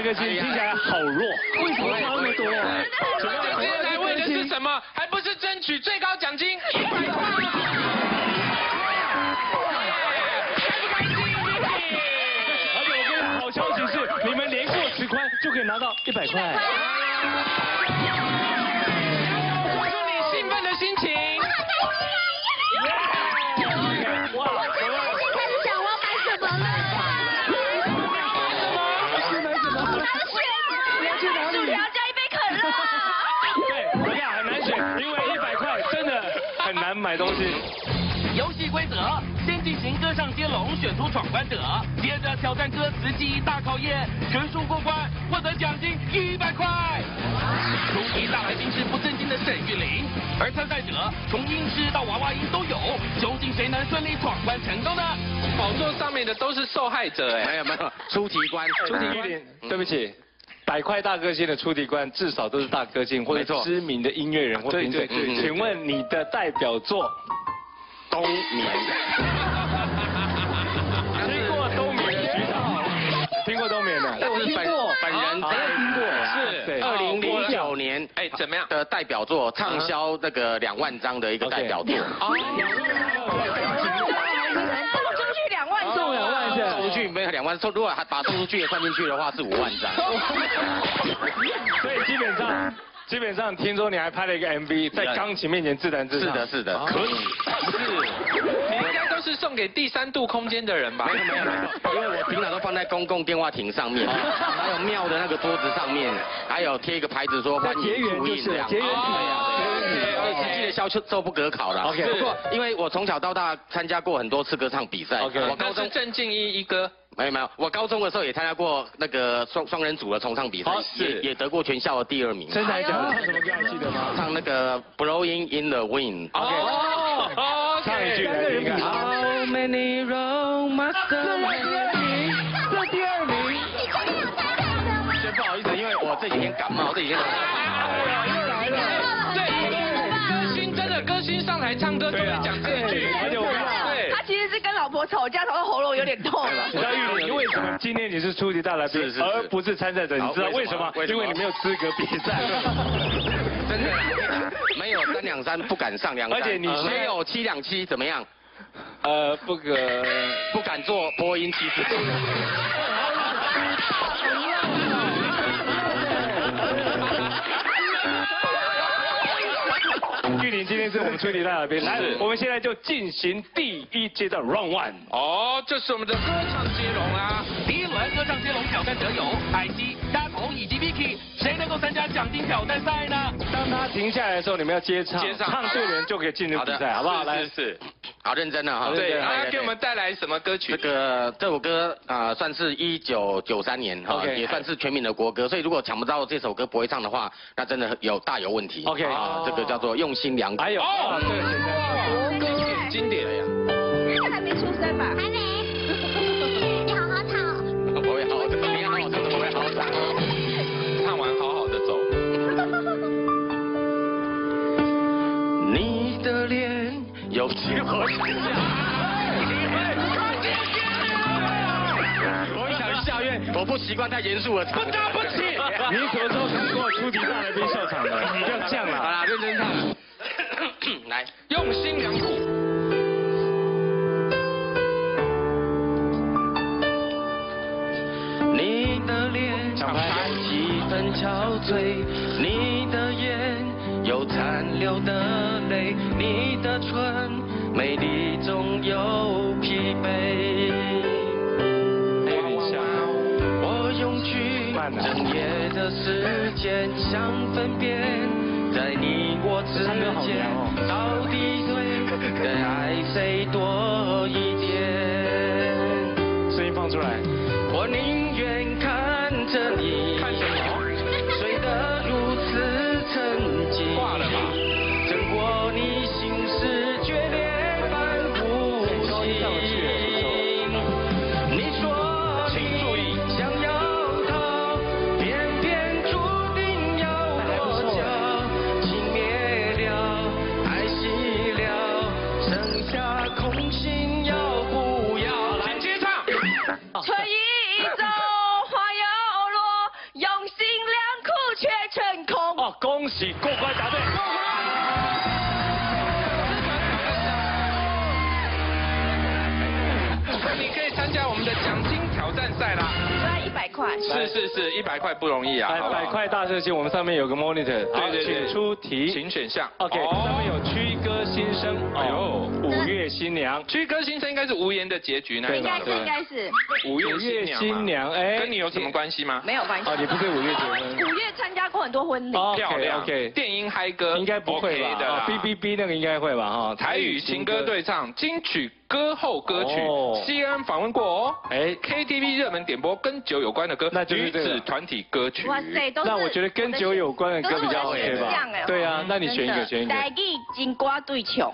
颗星，听起来好弱，为什么差那么多？ 今天来为的是什么？还不是争取最高奖金100块？ 而且我跟你好消息是，你们连过10关就可以拿到100块。 说出你兴奋的心情。 哇！我开始想我要买什么了。薯条加一杯可乐。 对，我跟你讲很难选，因为100块真的很难买东西。 游戏规则：先进行歌唱接龙，选出闯关者，接着挑战歌词记忆大考验，全数过关获得奖金100块。出题大来宾是不正经的沈玉琳，而参赛者从音痴到娃娃音都有，究竟谁能顺利闯关成功呢？ 宝座上面的都是受害者哎。 没有，出题关， 对不起。100块大歌星的出题官至少都是大歌星或者知名的音乐人或评审。请问你的代表作？ 冬眠。 听过冬眠的举手。听过冬眠的？ 我是本人听过， 是。对。 2009年怎么样的代表作，畅销那个2万张的一个代表作。 送2万是？ 送出去没有2万，如果还把送出去也算进去的话是5万张。 所以基本上听说你还拍了一个 MV， 在钢琴面前自弹自唱。 是的， 可以。 是，你应该都是送给第3度空间的人吧？ 没有，因为我平常都放在公共电话亭上面，还有庙的那个桌子上面，还有贴一个牌子说欢迎注印这样。 结缘实际的销售不可考的。 OK。 不过因为我从小到大参加过很多次歌唱比赛。 OK。 我高中郑敬一哥。 没有，我高中的时候也参加过那个双人组的重唱比赛，也得过全校的第2名。 真的还假的？唱什么歌还记得吗？ 唱那个 Blowing in the Wind。 OK。唱一句来听看。How many roads 这第2名。 先不好意思，因为我这几天感冒，这几天。 又来了。 对，歌星上台唱歌都会讲这一句。 他其实是跟老婆吵架，吵到喉咙有点痛。 你知道玉玲为什么今天你是出题大来宾，而不是参赛者？你知道为什么？因为你没有资格比赛。 真的，没有3两3不敢上2， 而且你没有7两7怎么样？ 不敢做播音技师。玉玲今天是我们出题大来宾，来，我们现在就进行第1阶的 Round 1。 哦，这是我们的歌唱接龙啦。 第1轮歌唱接龙挑战者有海基、大头以及 Vicky， 谁能够参加奖金挑战赛呢？ 当他停下来的时候，你们要接唱，唱对的人就可以进入比赛，好不好？来， 是。 好，认真了哈。 对，他给我们带来什么歌曲？ 这首歌算是1993年哈，也算是全民的国歌，所以如果抢不到这首歌不会唱的话，那真的大有问题。 OK， 这个叫做用心良苦。 还有，这个简单， 经典了呀。 他还没出生吧？还没。你好好唱。 我会好好唱，你要好好唱，我会好好唱。 唱完好好的走。 你的脸有几我想下院，我不习惯太严肃的唱。 对不起， 你什么时候看过出题大来宾笑场的？你不要这样了。 好啦，认真唱。来， 用心良苦。 你的脸含几分憔悴，你的眼有残留的泪，你的唇美丽中有疲惫。我用去整夜的时间想分辨，在你我之间到底谁的爱谁多一点。 声音放出来。 我宁愿看着你睡得如此沉静， 挂了吧？ 胜过你心事决裂般无情。你说你想要逃，偏偏注定要我脚，情灭了，爱熄了，剩下空心要不要？ 来接唱。 春已走，花又落， 赛啦。 赚100块。 是，100块不容易啊。 100块大射星，我们上面有个 monitor， 对， 请出题， 请选项。 OK， 上面有曲歌新生，哎呦，5月新娘， 曲歌新生应该是无言的结局呢。 应该是。 5月新娘， 哎， 跟你有什么关系吗？ 没有关系。 哦，你不是5月结婚 5月参加过很多婚礼。 漂亮。 OK， 电音嗨歌应该不会吧 ？BBB 那个应该会吧？哈， 台语情歌对唱，金曲歌后歌曲。CNN 访问过哦。哎 ，KTV 热门点播跟酒有关的歌， 那就是女子团体歌曲。 哇塞，都是。 那我觉得跟酒有关的歌比较 OK 吧？对啊，那你选一个，选一个。 台语金歌对唱。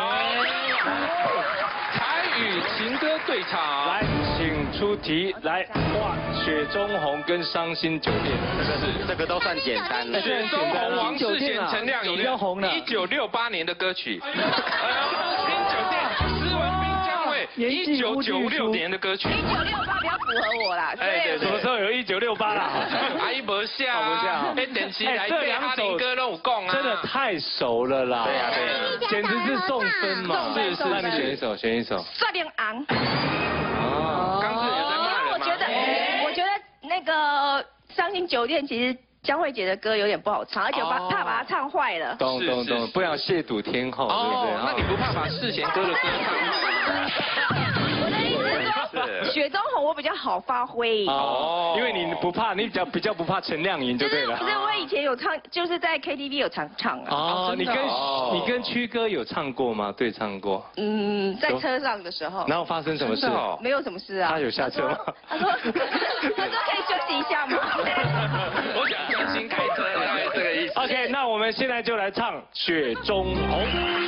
台语情歌对唱， 来，请出题。来，哇，雪中红跟伤心酒店， 这个都算简单了。 雪中红王世贤、陈亮颖，1968年的歌曲。伤心酒店，施文彬、姜伟，1996年的歌曲。 1968比较符合我啦。 哎，什么时候有1968啦？ 阿姨不下， 不下。 哎，电视台对阿林哥都有讲啊。 真的太熟了啦。 对呀， 简直是送分嘛。 是， 那你选一首，选一首。 帅脸昂。 哦。刚是有在骂人吗？ 我觉得那个伤心酒店其实江蕙姐的歌有点不好唱，而且怕把它唱坏了。 懂，不想亵渎天后，对不对？ 那你不怕把世贤哥的歌唱坏？ 我的意思是说，雪中红我比较好发挥。 哦，因为你不怕，你比较不怕陈亮颖就对了。 不是，我以前有唱，就是在 KTV 有常唱啊。 哦，你跟曲哥有唱过吗？对唱过。 在车上的时候。 然后发生什么事？ 没有什么事啊。 他有下车吗？ 他说可以休息一下吗？ 我想专心开车，大概这个意思。 OK， 那我们现在就来唱《雪中红》。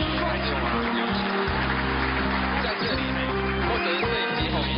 在这里呢，或者是摄影机后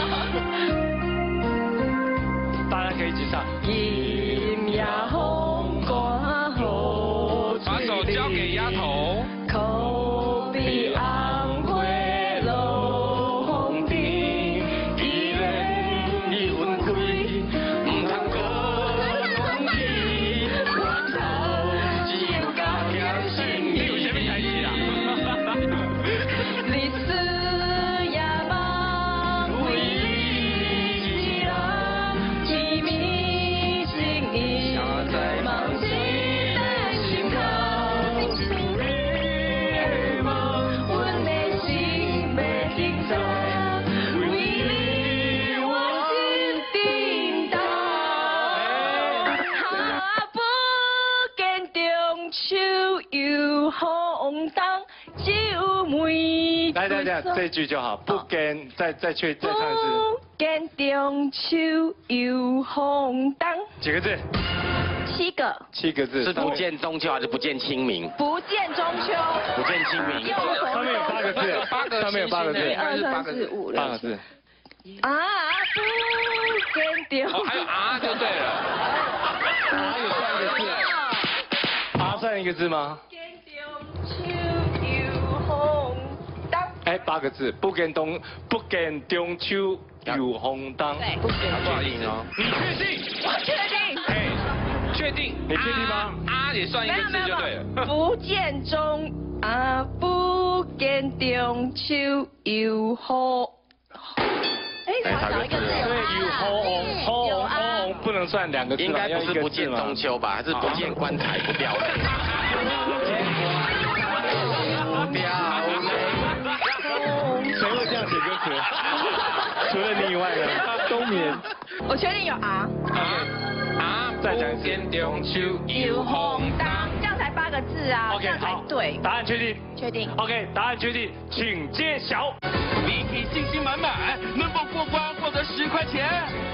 面。 大家可以一起唱。阴夜风寒雨把手交给丫头。 口鼻红花落风尘，依然已分开，唔通搁忘记，我头只有家己心意。你有啥物代志啦？日思夜梦为一人，凄迷情意，在梦中的心头。阮的心要紧走，为你我心颠倒。不见中秋又风动，只有梅子。来，这句就好。不见，再唱一次。不见中秋又风动。几个字？7个。7个字。 是不见中秋还是不见清明？ 不见中秋。 不见清明。 上面有8个字。上面有8个字。 1、2、3、4、5、6、7、8个字。啊，不见中。 还有啊就对了。 啊有3个字。啊算一个字吗？哎，8个字，不见中秋有风动。 对， 不好意思哦。你确定？ 我确定。 哎，确定？ 你确定吗？ 啊也算一个字就对了。 不见中秋有风。哎，少一个字。 对，有风，不能算2个字。 应该不是不见中秋吧？还是不见棺材不掉泪？ 谁会这样写歌词？除了你以外呢？冬眠。 我确定有啊。 再讲一次。 中秋有风动， 这样才8个字啊。 OK， 好， 对。 答案确定。 确定。 OK， 答案确定，请揭晓。 BT 信心满满，能否过关获得10块钱？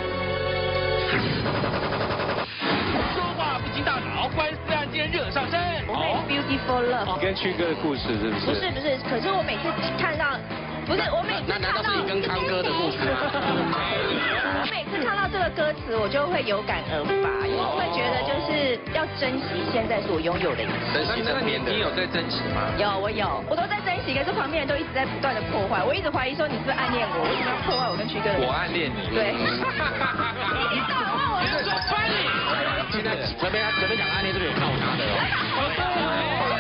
说话不经大脑，官司案件热上身。 Beautiful Love。 跟曲哥的故事是不是？ 不是，可是我每次看到，不是我每次看到。 那难道是你跟康哥的故事吗？ 我每次看到这个歌词，我就会有感而发，因为我会觉得就是要珍惜现在所拥有的一切。 珍惜身边的。你有在珍惜吗？ 我都在珍惜，可是旁边人都一直在不断的破坏，我一直怀疑说你是不是暗恋我，为什么要破坏我跟曲哥的？ 我暗恋你。 对。你知道我就说穿你。 现在这边讲暗恋，这边有靠他的哦。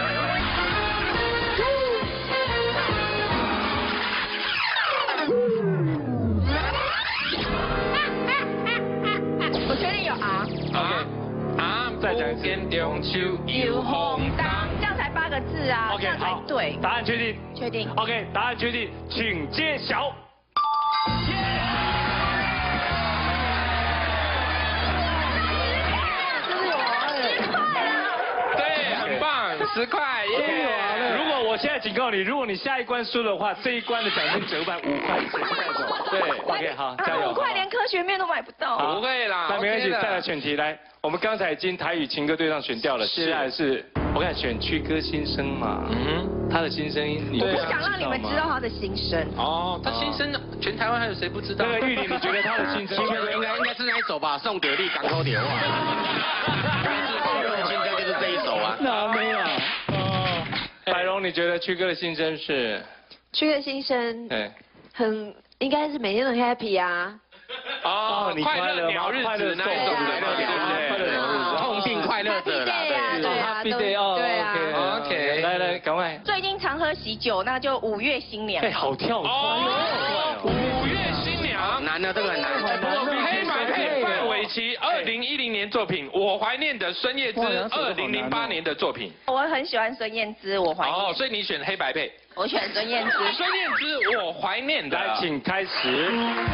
中秋又红当。 这样才8个字啊，这样才对。 答案确定？ 确定。 OK， 答案确定，请揭晓。 对，很棒，10块耶！ 如果我现在警告你，如果你下一关输的话，这一关的奖金折半5块钱带走。对 ，OK， 好，加油。 5块连科学面都买不到。 不会啦， 那没关系，再来选题来。我们刚才已经台语情歌对上选掉了，现在是我看选区歌新声嘛。他的新声音， 我不想让你们知道他的心声。 哦，他新声全台湾还有谁不知道？ 那个玉玲，你觉得他的新声应该是那一首吧？宋德利港口电话。新歌就是这一首啊。 哪没有？哦，百荣，你觉得区哥的新声是？ 区哥的新声， 对， 应该是每天都 happy 啊。 哦，快乐鸟日子那一种的，对不对？ 痛并快乐着啦。 Happy Day 哦， 对啊 OK， 来，赶快。 最近常喝喜酒，那就5月新娘。 哎，好跳哦，5月新娘。 难的，这个很难。 黑马配范玮琪2010年作品，我怀念的孙燕姿2008年的作品。 我很喜欢孙燕姿，我怀念。 哦，所以你选黑白配。 我选孙燕姿。 孙燕姿，我怀念的。 来，请开始。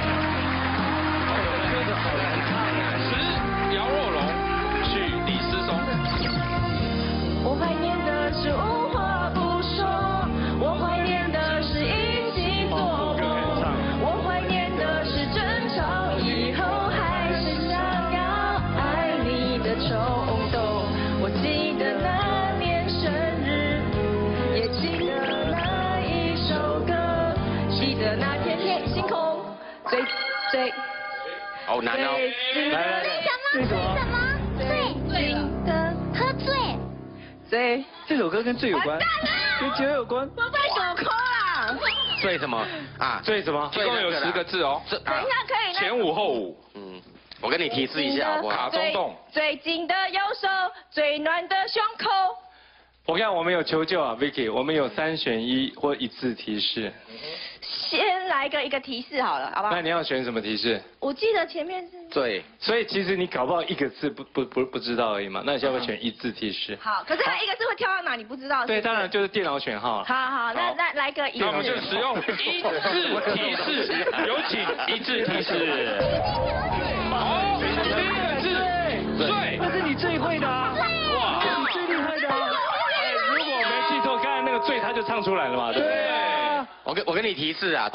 词姚若龙，曲李思松。 我怀念的是无话不说，我怀念的是一起做梦，我怀念的是争吵以后还是想要爱你的冲动。我记得那年生日，也记得那一首歌，记得那天星空最好难哦。 来， 什么？醉的喝醉。 这首歌跟醉有关，跟酒有关。 我被手抠啦！ 醉什么啊？ 醉什么？ 一共有10个字哦。 等一下可以那前5后5。 我跟你提示一下好不好？ 卡中洞。 最紧的右手，最暖的胸口。 我看我们有求救啊 ，Vicky， 我们有3选1或1字提示。 先来一个提示好了，好不好？ 那你要选什么提示？ 我记得前面是。 醉。 所以其实你搞不好1个字不知道而已嘛。那你要不要选1字提示？ 好，可是它1个字会跳到哪？你不知道。 对，当然就是电脑选号。 好，那来个1字。 那我们就使用1字提示，有请1字提示。好，第1个字，醉。 这是你最会的啊！哇，你最厉害的啊！如果我没记错，刚才那个醉他就唱出来了嘛，对不对？ 我跟你提示啊，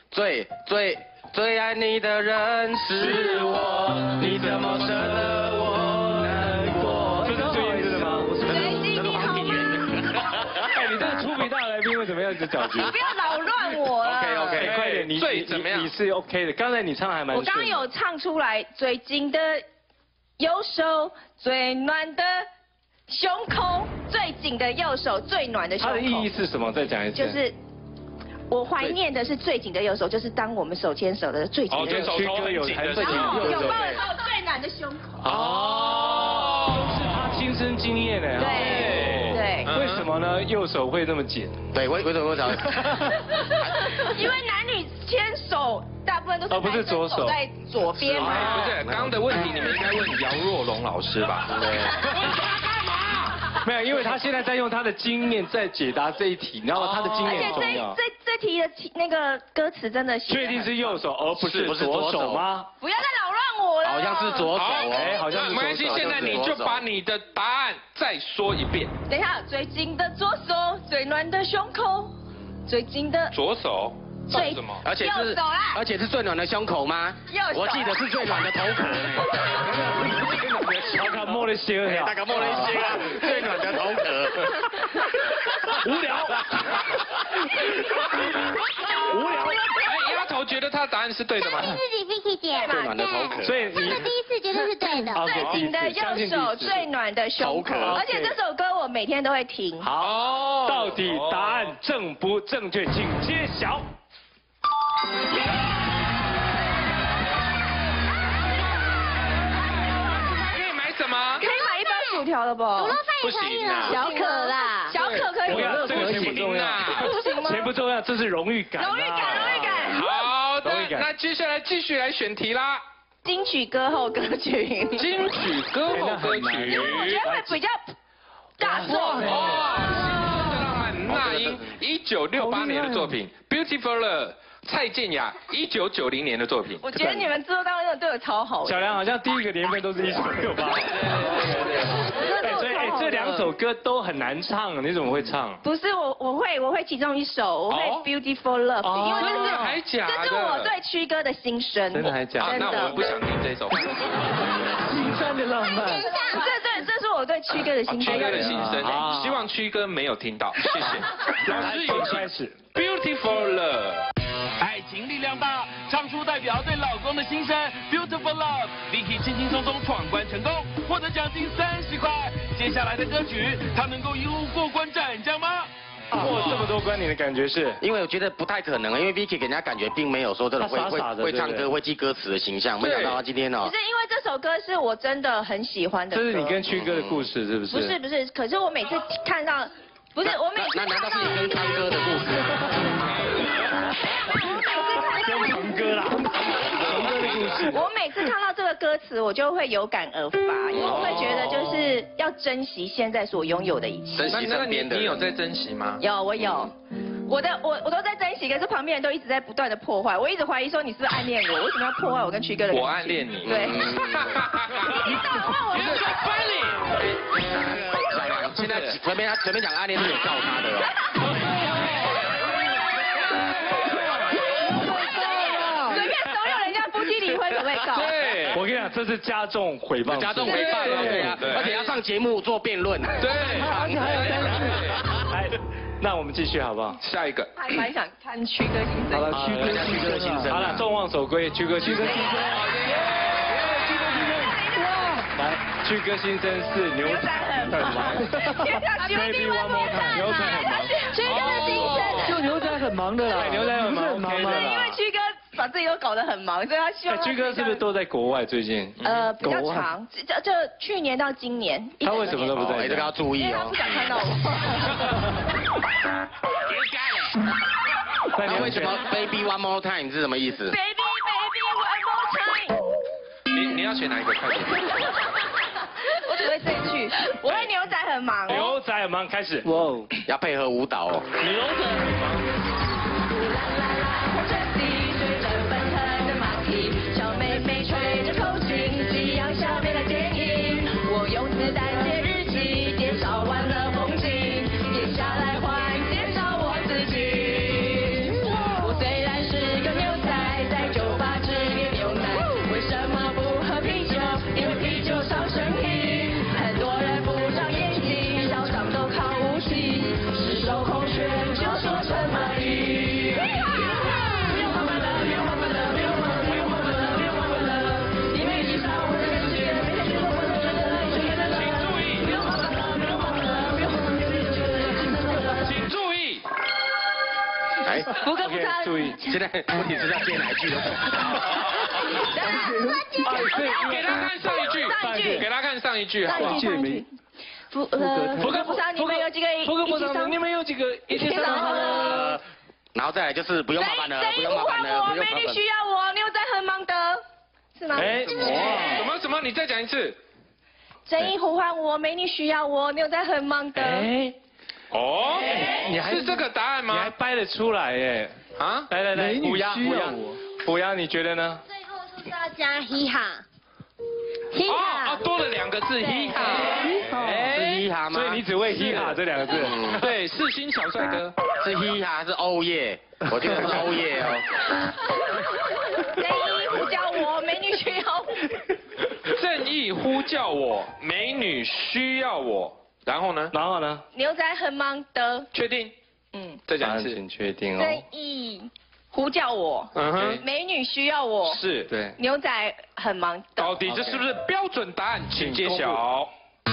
最爱你的人是我，你怎么舍得我难过？ 这是醉燕姿的吗？ 这是黄品源的。 哎，你这个出名大来宾为什么要一直搅局？ 你不要扰乱我了。 OK， 快点，你醉怎么样？ 你是 OK 的，刚才你唱的还蛮顺。 我刚刚有唱出来，最紧的右手，最暖的胸口，最紧的右手，最暖的胸口。 它的意义是什么？再讲一次。 就是。我怀念的是最紧的右手，就是当我们手牵手的最紧的右手。 手头很紧的时候， 然后拥抱的时候最暖的胸口。 哦，都是他亲身经验的。 对。 为什么呢？右手会那么紧？ 对，为什么？ 因为男女牵手大部分都是不是左手在左边嘛。 不是，刚刚的问题你们应该问姚若龙老师吧？对。 没有，因为他现在在用他的经验在解答这一题，然后他的经验很重要。 而且这题的那个歌词真的确定是右手而不是左手吗？ 不要再扰乱我了。 好像是左手， 好像是左手。 没关系，现在你就把你的答案再说一遍。 等一下，最紧的左手，最暖的胸口，最紧的左手。 最什么？ 而且是最暖的胸口吗？我记得是最暖的头壳。 大家摸了些啊， 大家摸了些啊，最暖的头壳。 无聊。 哎，丫头觉得他的答案是对的吗？ 自己 Vicky 姐最暖的头壳。 所以你第一次觉得是对的。 最紧的右手，最暖的胸口。而且这首歌我每天都会听。 好，到底答案正不正确，请揭晓。 可以买什么？ 可以买1包薯条的不？ 卤肉饭也可以啦，小可啦， 小可可以。 这个钱不重要， 不行吗？ 钱不重要，这是荣誉感。 荣誉感。 好的，那接下来继续来选题啦。 金曲歌后歌曲。 金曲歌后歌曲， 我觉得会比较大众。 哇，新的浪漫，那英1968年的作品《Beautiful Love》，蔡健雅1990年的作品。 我觉得你们制作单位真的对我超好。 小梁好像第一个年份都是1968。所以这2首歌都很难唱，你怎么会唱？ 不是我会其中一首，我会 Beautiful Love， 因为真的还假的？ 这是我对曲哥的心声。 真的还假的？ 那我不想听这首。 心酸的浪漫。 这是我对曲哥的心声。 曲哥的心声，希望曲哥没有听到，谢谢。老师有开始 Beautiful Love。 爱情力量大，唱出代表对老公的心声 Beautiful Love。Vicky 轻轻松松闯关成功，获得奖金30块。接下来的歌曲，他能够一路过关斩将吗？ 过这么多关，你的感觉是？ 因为我觉得不太可能啊，因为 Vicky 给人家感觉并没有说这种会唱歌、会记歌词的形象。没想到他今天哦。 不是因为这首歌是我真的很喜欢的歌。 这是你跟曲哥的故事是不是？ 不是，可是我每次看到，不是我每次难道是你跟康哥的故事？ 跟鹏哥啦，鹏哥的故事。 我每次看到这个歌词，我就会有感而发，因为我会觉得就是要珍惜现在所拥有的一切。 珍惜身边的人。 你有在珍惜吗？ 有，我有。我都在珍惜，可是旁边人都一直在不断的破坏，我一直怀疑说你是不是暗恋我？为什么要破坏我跟曲哥的感情？ 我暗恋你。 对。你一直在问我。 小梁，现在随便讲暗恋是有告他的哦。 离婚可不可以告？ 对，我跟你讲，这是加重诽谤， 加重诽谤，对啊，而且要上节目做辩论。 对， 来，那我们继续好不好？ 下一个。 还蛮想看曲哥心声。 好了，曲哥的心声。好了，众望所归，曲哥心声。来，曲哥心声是牛仔很忙。Baby one more time， 牛仔很忙。 曲哥的心声。 就牛仔很忙的啦，牛仔很忙吗？ 因为曲哥把自己都搞得很忙，所以他希望。 曲哥是不是都在国外最近？ 比较长，就去年到今年。 他为什么都不在？ 这个要注意哦。 他不想看到我。 那为什么 Baby One More Time 是什么意思 ？Baby One More Time。 你要选哪一个？快点。 我只会这一句，我会牛仔很忙。 牛仔很忙，开始。哇， 要配合舞蹈哦。 牛仔很忙。 小妹妹吹着口琴，激扬小妹的电影。我用子弹写日记，介绍完了风景，接下来换介绍我自己。我虽然是个牛仔，在酒吧只点牛奶，为什么不喝啤酒？因为啤酒伤身体。很多人不长眼睛，脚上都靠武器，赤手空拳就说什么意？不跟不上， 注意， 现在问题是要接哪一句的？ 给他看上一句，给他看上一句，好不好？ 不跟不上，你们有几个一起上？ 你们有几个一起上？ 然后再来就是不用麻烦了，不用麻烦了，不用麻烦了。 美女需要我，牛仔很忙的，是吗？ 哎， 什么？你再讲一次。 正义呼唤我，美女需要我，牛仔很忙的。 哎。 哦，你还是这个答案吗？ 你还掰得出来耶？啊，来，虎牙，你觉得呢？ 最后是不是要加嘻哈？ 多了2个字嘻哈， 是嘻哈吗？ 所以你只会嘻哈这2个字？ 对，世新小帅哥是嘻哈还是欧耶？我觉得是欧耶哦。 正义呼叫我，美女需要我。 正义呼叫我，美女需要我。然后呢？ 牛仔很忙的。 确定？再讲一次。 请确定哦。 正义呼叫我，美女需要我。 是， 对。 牛仔很忙的。 到底这是不是标准答案？请揭晓。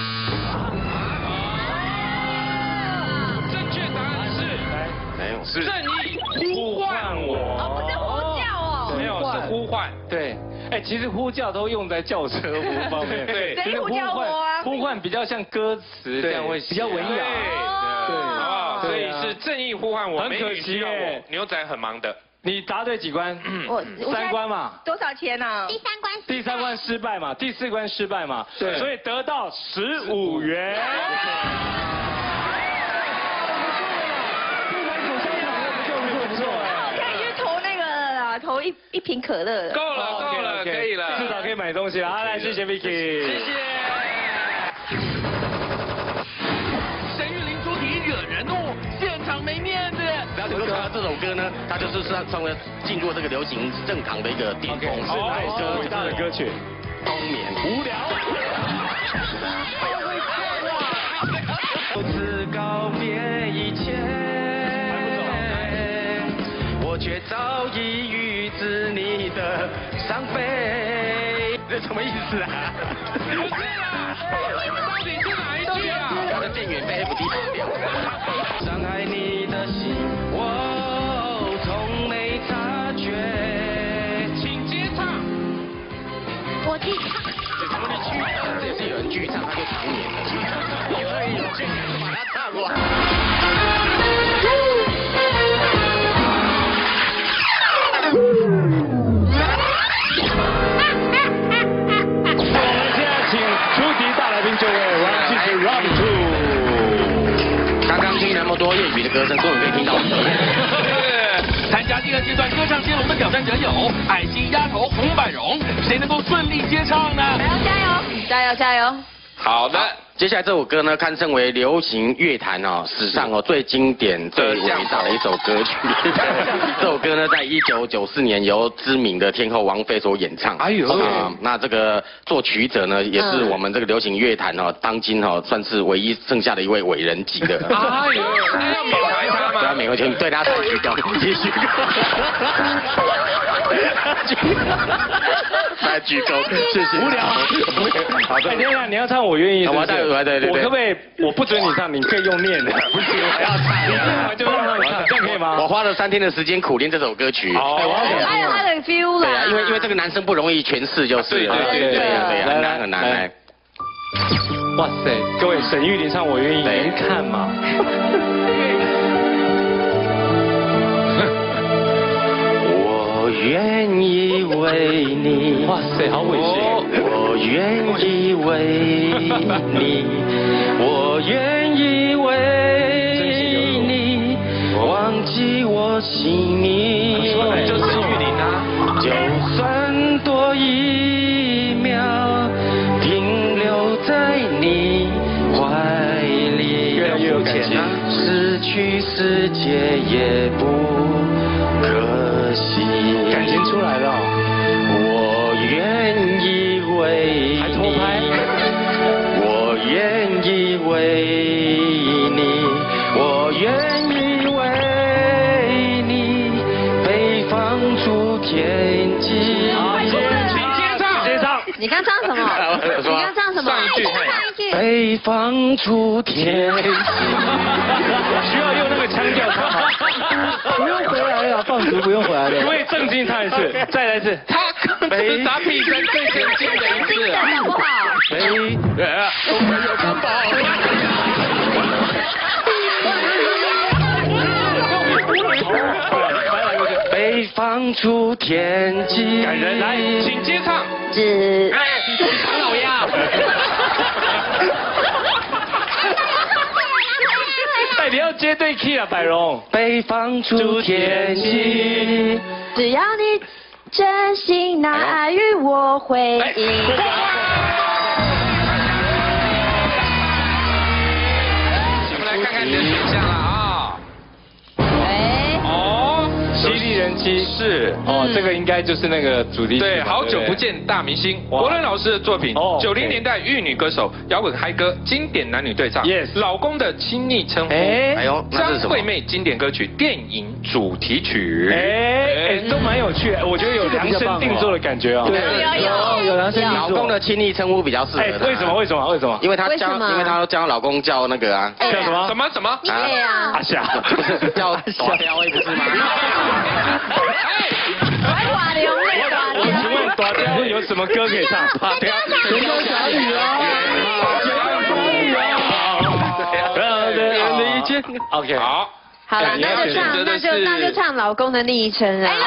正确答案是，正义呼唤我。 不是呼叫哦。 没有，是呼唤。 对。哎，其实呼叫都用在轿车服方面。 对， 谁呼叫我啊？ 呼唤比较像歌词，这样会比较文雅。 对，好不好？所以是正义呼唤我， 很可惜我，牛仔很忙的。 你答对几关？3关嘛。 多少钱呢？ 第三关失败嘛，第4关失败嘛。 对。 所以得到15元。不错哎。 可以去投那个啦，投一瓶可乐。 够了，可以了， 至少可以买东西了。好，来，谢谢 Vicky。 谢谢。 沈玉琳出题惹人怒，现场没面子。 然后这首歌呢，它就是成为进入这个流行正堂的一个巅峰， 是哪一首伟大的歌曲？ 冬眠。 无聊。 独自告别一切，我却早已预知你的伤悲。这什么意思啊？ 不是啦，到底是哪一句啊？ 我的电源被 FD 绑掉。伤害你的心，我从没察觉。 请接唱。 我去唱。 这也是有人剧唱，他就长眠了。因为有剧把它唱完。 就位 Round 2。 刚刚听那么多粤语的歌声，终于可以听到。 参加第2阶段歌唱接龙的挑战者有爱心丫头洪百荣，谁能够顺利接唱呢？ 加油，加油，加油！ 好的。 接下来这首歌呢，堪称为流行乐坛史上最经典、最伟大的一首歌曲。这首歌呢，在1994年由知名的天后王菲所演唱。 哎呦， 那这个作曲者呢，也是我们这个流行乐坛当今算是唯一剩下的一位伟人级的。 哎呦，那要缅怀他吗？ 对啊，缅怀对他太鞠躬，继续。太鞠躬，谢谢。 无聊。好的，天啊，你要唱我愿意。 对。 我可不可以？我不准你唱，你可以用念的。不行，我要唱。你念完就让你唱，这样可以吗？ 我花了3天的时间苦练这首歌曲。 还有他的 feel 啦。 对啊，因为这个男生不容易诠释，就是。对，很难来。 哇塞，各位，沈玉琳唱我愿意，能看吗？ 我愿意为你， 哇塞，好猥亵！ 我愿意为你，我愿意为你，忘记我姓名。 就是玉琳啊！ 就算多一秒，停留在你怀里， 越来越有感情， 失去世界也不可惜。 感情出来了。 我愿意为还偷拍。 我愿意为你，我愿意为你，北方出天际。 接唱。 你刚唱什么？你刚唱什么？ 上一句。 北方出天际。 需要用那个腔调唱吗？ 不用回来了，放逐不用回来了。 可以正经唱一次，再来一次。 他是打比赛最先进的一次。 好不好？ 北方出天际。 感人，来， 请接唱。 唐老鸭。 哎，你要接对 key 啊，百荣。 北方出天际。 只要你真心拿爱与我回应。 我们来看看你的选项了啊。 犀利人妻是这个应该就是那个主题曲。 对，好久不见大明星，国伦老师的作品，90年代玉女歌手，摇滚嗨歌，经典男女对唱。Yes， 老公的亲昵称呼。哎呦，张惠妹经典歌曲，电影主题曲。 都蛮有趣的，我觉得有量身定做的感觉哦。 对， 有量身定做。老公的亲昵称呼比较适合他。 为什么？因为她都叫老公叫那个啊。 叫什么？ 什么？ 阿霞。 不是叫大雕不是吗？ 请问大雕有什么歌可以唱？大雕，神雕侠侣啊，神雕侠侣啊。OK， 好。 好了，那就唱老公的昵称啊。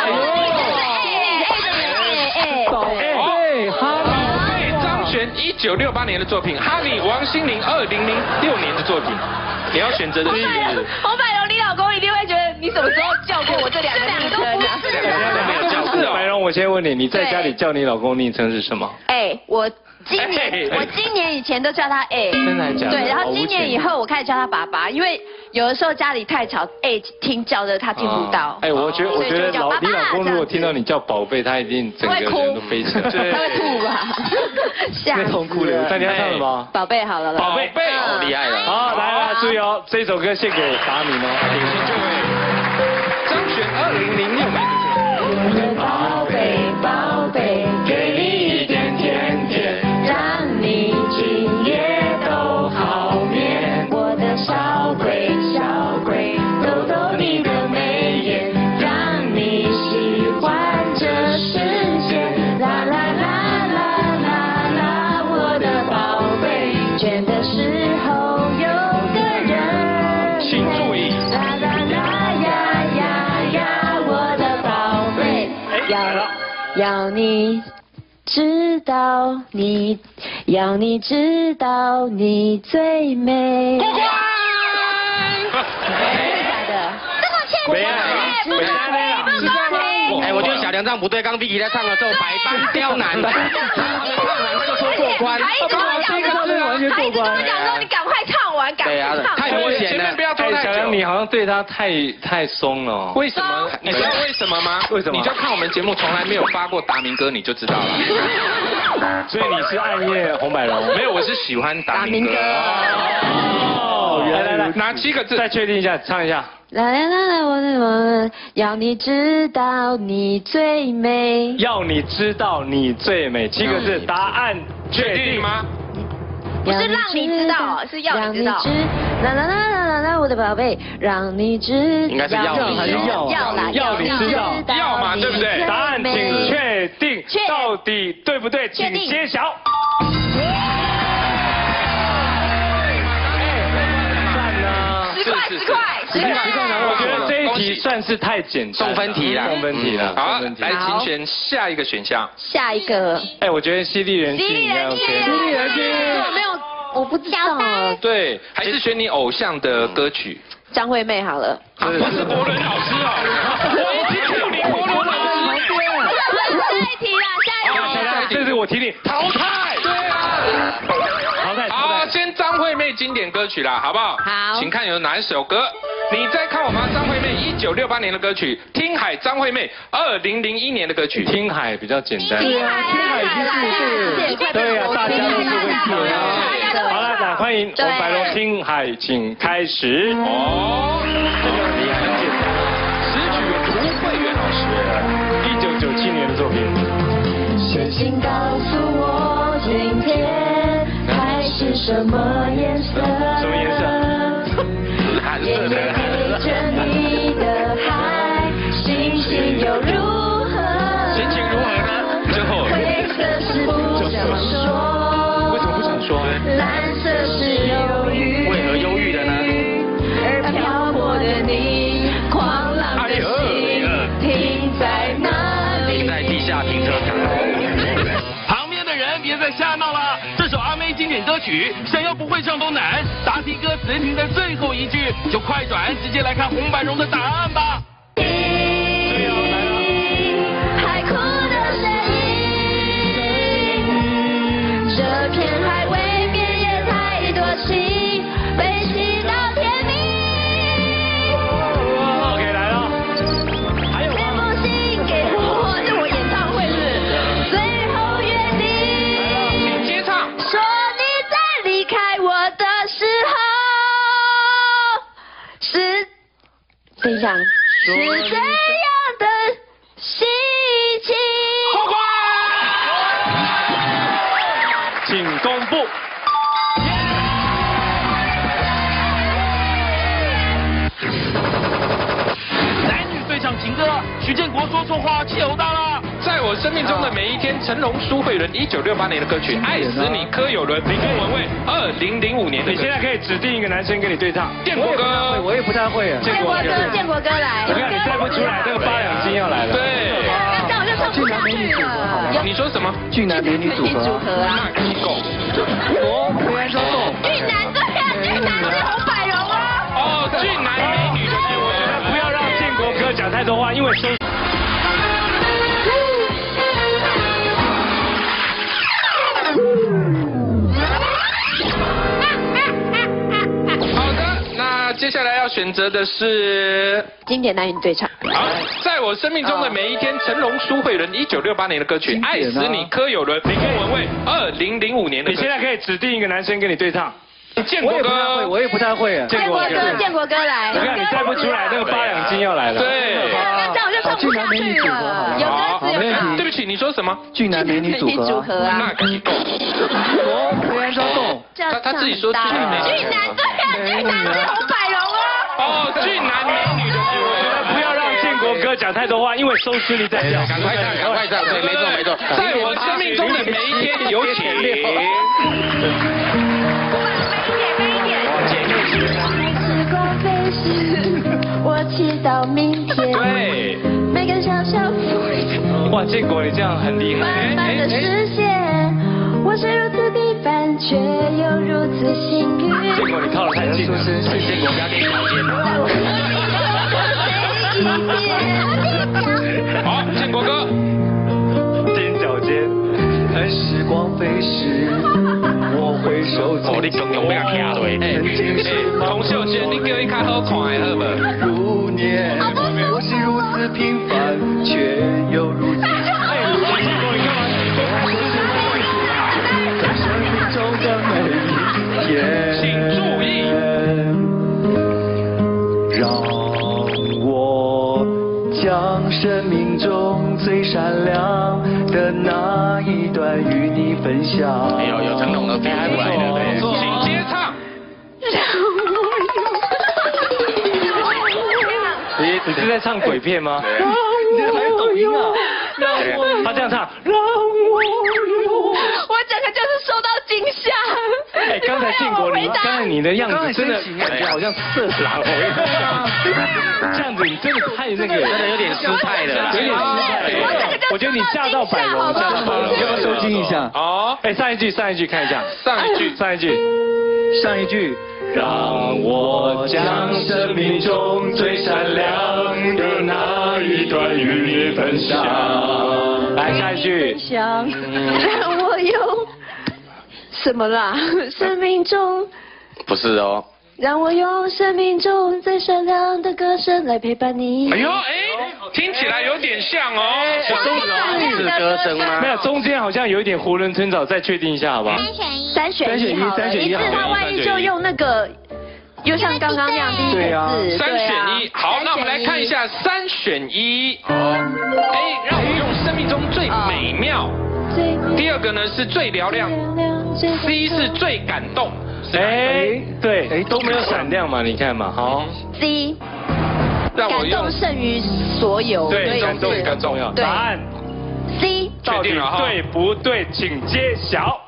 宝贝张悬1968年的作品，哈尼王心凌2006年的作品。你要选择的是洪百荣，你老公一定会觉得你什么时候叫过我这两个昵称啊？ 这两个没有叫过。 百荣，我先问你，你在家里叫你老公昵称是什么？ 我今年以前都叫他真的假的？ 对，然后今年以后我开始叫他爸爸，因为有的时候家里太吵，听叫的他听不到。 我觉得你老公如果听到你叫宝贝，他一定整个人都飞起来， 他会吐吧？ 会痛哭的。那你要唱什么？ 宝贝好了， 宝贝， 好厉害了。 好，来，注意哦，这首歌献给达明哦。 这位张悬2006年的作品。 我的宝贝宝贝，给你一点甜甜，让你今夜都好眠。我的小鬼小鬼，逗逗你的眉眼，让你喜欢这世界。啦啦啦啦啦啦，我的宝贝，倦的时候有个人。 请注意。 啦啦啦呀呀呀，我的宝贝，要你知道你，要你知道你最美。过关。假的？这么欠没啊， 不是我觉得小梁唱不对，刚 Vicky 在唱的时候百般刁难，他就说过关。 还一直跟我讲说你赶快唱完，赶快唱。 太明显了， 不要拖太久。 小梁，你好像对他太松了。 为什么？你知道为什么吗？ 为什么？ 你就看我们节目从来没有发过达明歌，你就知道了。 所以你是暗夜洪百荣？ 没有，我是喜欢达明歌。 来， 哪7个字？ 再确定一下，唱一下。 啦啦啦啦，我要你知道你最美。 要你知道你最美，7个字，答案确定吗？ 不是让你知道，是要你知道。 啦啦啦啦啦啦，我的宝贝，让你知。 应该是要还是要你知道？ 要嘛，对不对？ 答案请确定，到底对不对？请揭晓。 10块， 我觉得这一题算是太简单， 送分题了。 好，来，请选下一个选项。 下一个。 我觉得犀利人心应该 OK。犀利人心， 没有，我不知道。 对，还是选你偶像的歌曲。 张惠妹好了。 不是国伦老师哦，我已经提你国伦老师。 下一题啦，下一题。 这是我提你淘汰。 对啊。 淘汰。 好，先张惠妹经典歌曲啦，好不好？ 好。 请看有哪一首歌？你再看我们张惠妹1968年的歌曲《听海》，张惠妹2001年的歌曲《 听海》比较简单。 对啊，听海就是对啊，大家都是会听啊。好了，那欢迎洪百荣《听海》，请开始。 哦，这个很简单，词曲涂慧源老师 ，1997年的作品。 写信告诉我今天海是什么颜色？ 什么颜色？ 蓝色的。 陪着你的海，心情又如何？ 心情如何呢？最后。 灰色是不想说。 为什么不想说？ 蓝色是忧郁。 为何忧郁的呢？ 而漂泊的你，狂浪的心，停在哪里？ 停在地下停车场。 旁边的人别再瞎闹了，这首阿妹经典歌曲，想要不会唱都难。答题歌词停在最后一句，就快转，直接来看洪百荣的答案吧。 海哭的声音，这片海未免也太多情，悲喜到天明。 OK， 来了，还有吗？ 这封信给我，是我演唱会是最后约定。 请接唱。 说你在离开我的时候，等一下，是怎样的心情？ 过关。 请公布。 男女对唱情歌，徐建国说错话，气头大了。 在我我生命中的每一天，成龙、苏慧伦1968年的歌曲《爱死你》，柯有伦、林文蔚2005年的。 你现在可以指定一个男生跟你对唱。 建国哥， 我也不太会啊。 建国哥来。 我看你猜不出来，那个8两金要来了。 对。 这样我就唱不下去了。 你说什么？ 俊男美女组合啊。 那机构。 我虽然说动。 俊男对啊，俊男是洪百荣啊。 哦，俊男美女的组合。 不要让建国哥讲太多话，因为收。 接下来要选择的是经典男女对唱。 好，在我生命中的每一天，成龙、苏慧伦1968年的歌曲《爱死你》，柯有伦、林文蔚2005年的。 你现在可以指定一个男生跟你对唱。 建国哥， 我也不太会啊。 建国哥来。 我看你猜不出来，那个8两金要来了。 对。 这样我就唱不下去了。有歌词有唱。 对不起，你说什么？ 俊男美女组合啊。 那机构。 我虽然说动。 他自己说俊男美女。 俊男对啊，俊男是洪百荣啊。 哦，俊男美女的组合。 不要让建国哥讲太多话，因为收视率在掉。 赶快唱，对，没错。在我生命中的每一天，有请。 时光飞逝，我祈祷明天。 对。 每个小小哇，建国你这样很厉害。 慢慢的实现，我是如此平凡，却又如此幸运。 建国你靠得太近了，建国不要给你条件了。 好，建国哥。 踮脚尖，看时光飞逝，我回首。 哦，你中用要卡落。童秀娟，你叫伊较好看的好无？ 如年，我是如此平凡，却又如此。在生命中的每一天， 请注意， 让我将生命中最闪亮的那一段与你分享。 哎呦，有成龙的 feel 出来了，请接唱。 你是在唱鬼片吗？你还有抖音啊？他这样唱，让我有。 我整个就是受到惊吓。 哎，刚才建国，刚才你的样子真的感觉好像色狼这样子你真的太那个， 真的有点失态了， 有点失态。我觉得你吓到百龙，吓到百龙，要不要收惊一下？ 好， 哎，上一句看一下，上一句。让我将生命中最闪亮的那一段与你分享。来下一句。 让我用什么啦？生命中不是哦。 让我用生命中最闪亮的歌声来陪伴你。 哎呦，听起来有点像哦。 是歌声吗？ 没有，中间好像有一点囫囵吞枣，再确定一下好不好？ 三选一好了，一次他万一就用那个，又像刚刚那样第一个字。 3选1，好，那我们来看一下3选1。A， 让我用生命中最美妙。第二个呢是最嘹亮。C 是最感动。 对，都没有闪亮嘛，你看嘛，好。 C， 让我用感动胜于所有。 对，感动更重要。答案 C， 到底对不对？请揭晓。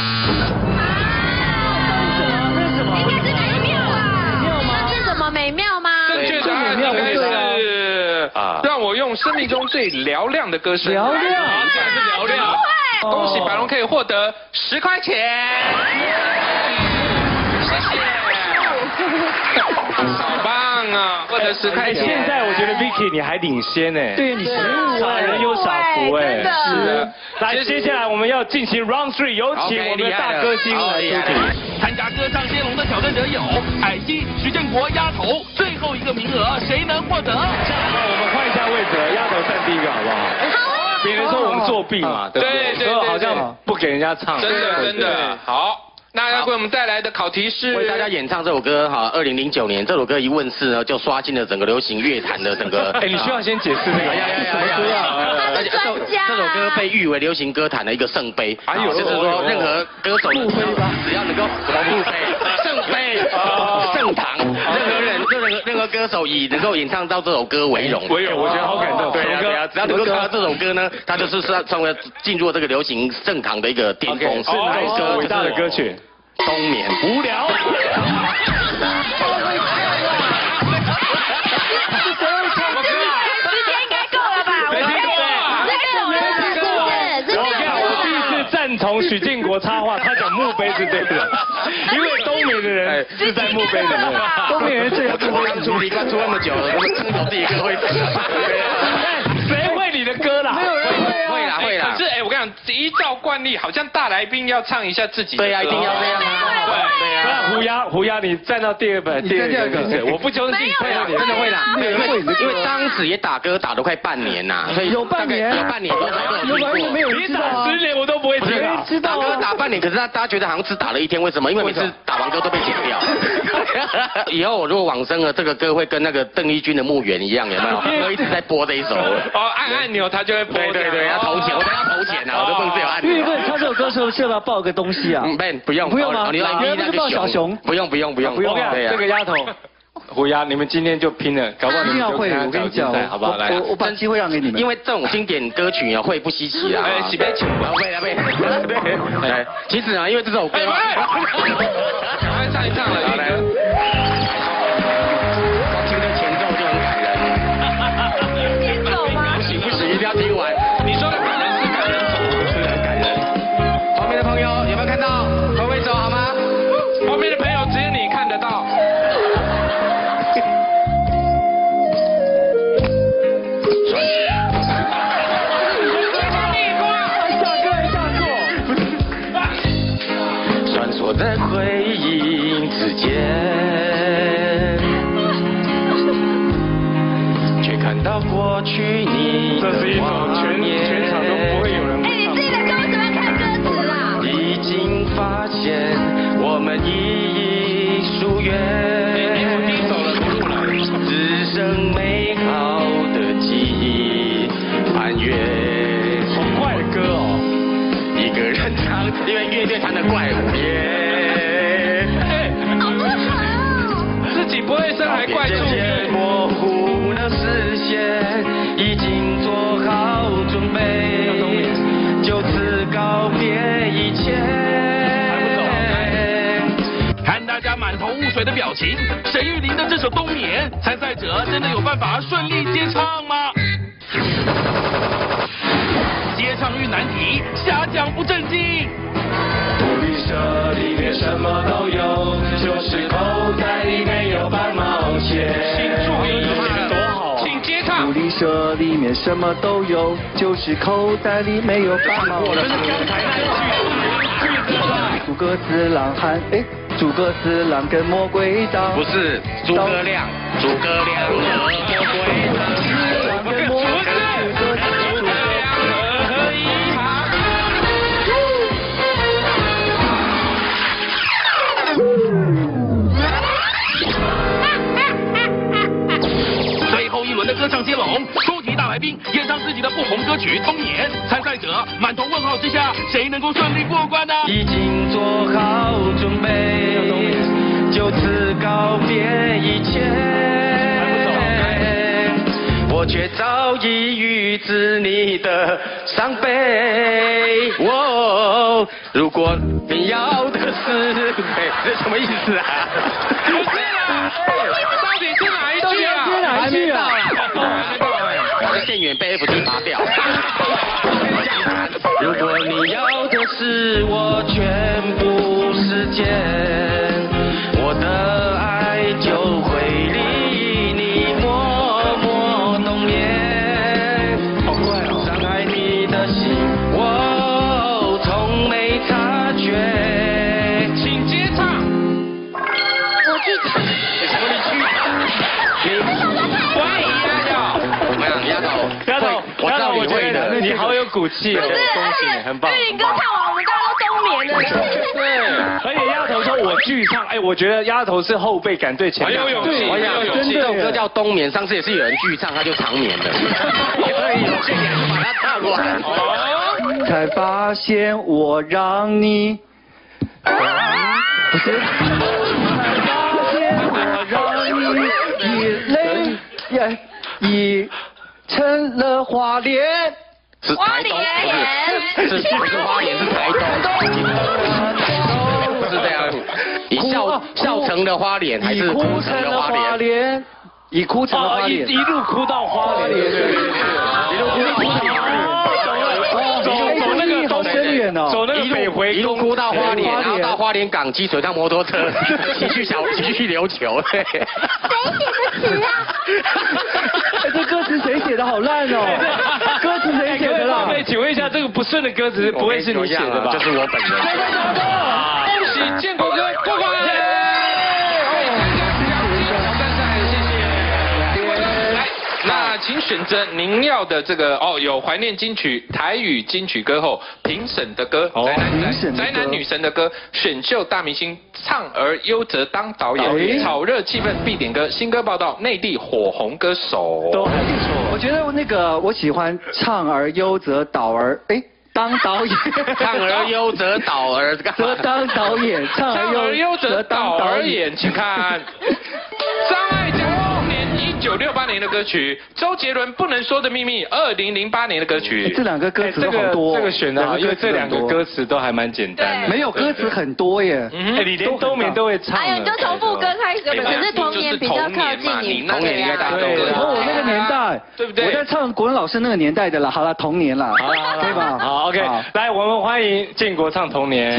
应该是美妙吧？那是什么美妙吗？ 正确答案应该是让我用生命中最嘹亮的歌声。 嘹亮， 是嘹亮。恭喜百龙可以获得10块钱。谢谢。好棒啊！获得10块钱。 现在我觉得 Vicky 你还领先呢。对，你傻人有傻福哎。是。来，接下来我们要进行 Round 3，有请我们的大歌星来出题。 参加歌唱接龙的挑战者有海基、徐建国压头，最后一个名额谁能获得？ 我们换一下位置，压头站第一个好不好？好。别人说我们作弊嘛，对不对？所以好像不给人家唱。 真的。好。那要给我们带来的考题是为大家演唱这首歌哈，2009年这首歌一问世呢，就刷新了整个流行乐坛的整个。 哎，你需要先解释那个是什么歌啊？ 而且这首歌被誉为流行歌坛的一个圣杯，就是说任何歌手只要能够什么路飞、圣杯、圣堂，任何何歌手以能够演唱到这首歌为荣。 我觉得好感动。 对啊，只要能够唱到这首歌呢，他就是成为进入这个流行盛堂的一个巅峰。 是哪一首伟大的歌曲？ 冬眠。 无聊。赞同许建国插话，他讲墓碑是对的，因为冬眠的人是在墓碑里面，冬眠人最后不会出离关出那么久了，我们唱首自己歌会死。 谁会你的歌啦？ 没有人会啦，会啦。 可是我跟你讲，依照惯例，好像大来宾要唱一下自己的歌。 对呀，一定要这样。 对啊。胡鸦，你站到第二个，我不相信， 真的会啦，因为当时也打歌打了快半年呐，所以有半年多才都没有人知道啊。 10年我都不会听啊。 打歌打半年，可是大家觉得好像只打了1天，为什么？因为每次打完歌都被剪掉。以后我如果往生了，这个歌会跟那个邓丽君的《墓园》一样，有没有？会一直在播这一首。 按钮它就会播。 对，要投钱，我等下投钱啊，我都不能自由按钮。 因为唱这首歌时候是要报个东西啊。 不用吗？ 你来那就报小熊。 不用。 这个丫头。胡鸦，你们今天就拼了，搞不好你们就会，我跟你讲， 好不好？来， 我把机会让给你们。 因为这种经典歌曲啊，会不稀奇啊。 洗杯球， 对。其实啊，因为这首歌， 唱一唱了，来。 光听这前奏就很感人。 先走吗？ 行不行？一定要听完。 你说的感人是感人走， 是很感人。旁边的朋友有没有看到？会不会走好吗？ 旁边的朋友只有你看得到。 穿梭在回忆之间，却看到过去你的这是一首全场都不会有人。 你自己的歌怎么看歌词啦？ 已经发现我们依依疏远，只剩美好的记忆攀越。 好怪的歌哦。 一个人唱，因为乐队唱的怪物耶。 好不好？ 自己不会生还怪助乐。 模糊了视线，已经做好准备，就此告别一切。 看大家满头雾水的表情，沈玉琳的这首《冬眠》，参赛者真的有办法顺利接唱吗？接唱遇难题，瞎讲不正经。 福利社里面什么都有，就是口袋里没有半毛钱。 请注意，多好，请接唱。 福利社里面什么都有，就是口袋里没有半毛钱。诸葛四郎诸葛四郎跟魔鬼党。 不是诸葛亮和魔鬼党。 最后一轮的歌唱接龙，出题大来宾演唱自己的不红歌曲《冬眠》，参赛者满头问号之下，谁能够顺利过关呢？ 已经做好准备，就此告别一切。我却早已预知你的伤悲。如果你要的是，这什么意思啊？ 不是啦，到底是哪一句啊？ 还没到啦。电源被 FT 拔掉。如果你要的是我全部时间，我的爱就会离你默默冬眠。 好怪哦！ 伤害你的心，我从没察觉。 请接唱。 我去唱。 什么你去？ 欢迎丫头。 怎么样，丫头？我知道你会的。 你好有骨气哦，恭喜你，很棒。 玉林歌唱完，我们大家都冬眠了。 对，而且丫头说我剧唱，我觉得丫头是后辈感最强， 很有勇气， 我想这首歌叫《冬眠》，上次也是有人剧唱，他就长眠了。所以有些人把它唱完。 才发现我让你，不是，才发现我让你。 泪已成了花莲。 是台东，不是花莲是台东，不是这样。已笑成了花莲还是哭成了花莲？ 已哭成了花莲， 一路哭到花莲，对， 一路哭到花莲。 走那个好深远哦， 走那个北回一路哭到花莲，然后到花莲港积水上摩托车，骑去琉球。 谁写的词啊？ 这歌词谁写的？好烂哦！歌词谁写的啦？ 可以请问一下，这个不顺的歌词不会是你写的吧？ 就是我本人。 恭喜建国哥过关！那请选择您要的这个有怀念金曲、台语金曲歌后评审的歌，宅男女神的歌，选秀大明星唱而优则当导演，炒热气氛必点歌，新歌报道，内地火红歌手都还不错。我觉得那个我喜欢唱而优则当导演， 唱而优则则当导演， 唱而优则导演，请看张艾嘉1968年的歌曲，周杰伦不能说的秘密2008年的歌曲。 这两个歌词都好多， 这个选的好，因为这两个歌词都还蛮简单的。 没有歌词很多耶， 你连冬眠都会唱。 哎呀，你就从副歌开始，可是童年比较靠近你。 童年应该大家都我那个年代， 对不对？ 我在唱国文老师那个年代的啦。好了，童年啦，对吧？ 好 ，OK， 来，我们欢迎建国唱童年。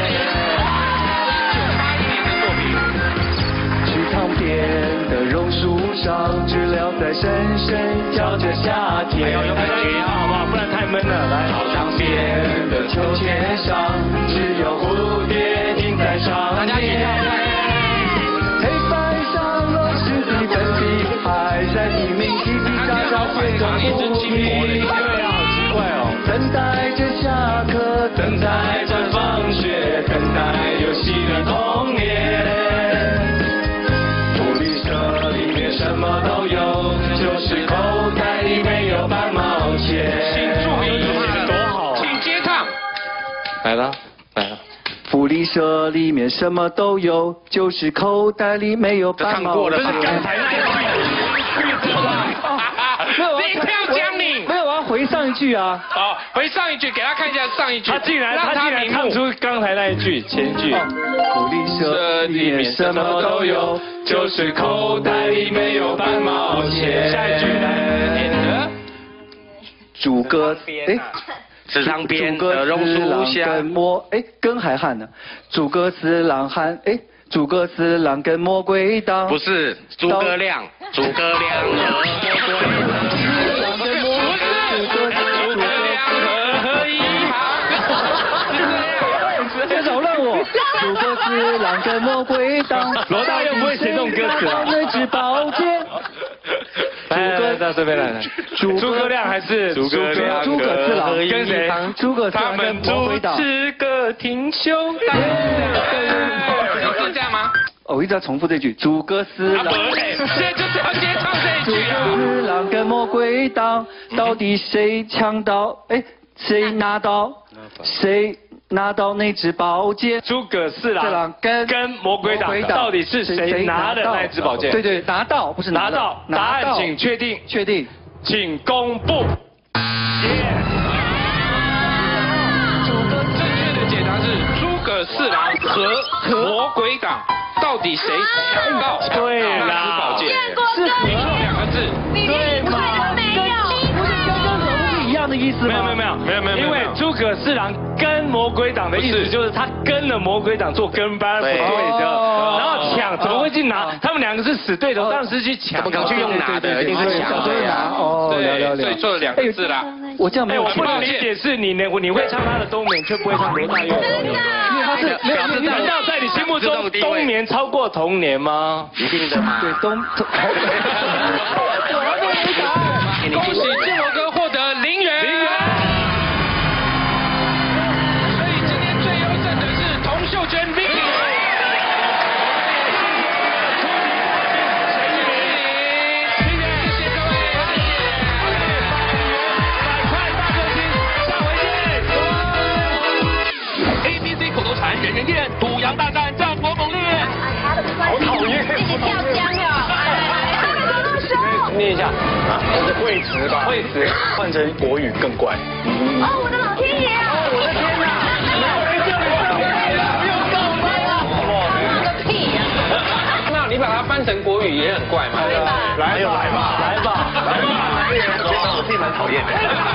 树上知了在深深叫着夏天。 有感觉好不好？不然太闷了。来， 操场边的秋千上，只有蝴蝶停在上面。黑板上老师的粉笔还在拼命叽叽喳喳写着不停。 对啊，好奇怪哦。 等待着下课，等待着放学，等待游戏的童年。什么都有，就是口袋里没有半毛钱。 请注意，多好，请接唱。 来了。 福利社里面什么都有，就是口袋里没有半毛钱。 这是刚才那一句。 你不要讲你。 没有，我要回上一句啊。 好，回上一句，给他看一下上一句。 他竟然唱出刚才那一句前一句。 福利社里面什么都有，就是口袋里没有半毛钱。 下一句来， 主歌池塘边的榕树下， 根还汉呢。主歌词郎汉诸葛四郎跟魔鬼党。 不是诸葛亮，诸葛亮和魔鬼。 别扰乱我！诸葛四郎跟魔鬼党。 罗大佑不会写这种歌词啊。 那支宝剑。 来，到这边来。诸葛亮还是诸葛四郎跟谁？ 诸葛四郎跟魔鬼党。 他们主持歌厅秀。是这样吗？ 我一直要重复这句，诸葛四郎。 现在就是要接唱这一句啊。 诸葛四郎跟魔鬼党，到底谁抢到？谁拿到那支宝剑？ 诸葛四郎跟魔鬼党，到底是谁拿的那支宝剑？ 对，拿到不是拿到。 答案请确定，请公布。 正确的解答是诸葛四郎和魔鬼党，到底谁抢到那支宝剑？ 是和 2个字。 对吗？ 的意思吗？ 没有，因为诸葛四郎跟魔鬼党的意思就是他跟了魔鬼党做跟班不对的，然后抢怎么会去拿？他们2个是死对头，当时去抢， 怎么可能去用拿的？一定是抢对呀。 对，所以做了2个字啦。 我这样没有。 我不能理解是你会唱他的冬眠，却不会唱罗大佑。 因为他是难道在你心目中冬眠超过童年吗？ 一定的嘛。 对冬。 恭喜建国哥获得0元。所以今天最优胜的是童秀娟 Vicky。谢谢各位，100块大歌星，下回见。 ABC 口头禅人人念，土洋大战战国猛烈。 好讨厌，这个跳江了。 念一下啊，这是惠慈吧？惠慈换成国语更怪。 哦，我的老天爷啊！ 我的天哪！没有人叫你上台了，不用告白了。 个屁呀！ 那你把它翻成国语也很怪嘛？ 对吧？ 来吧，来吧，来吧，来吧！我自己蛮讨厌的。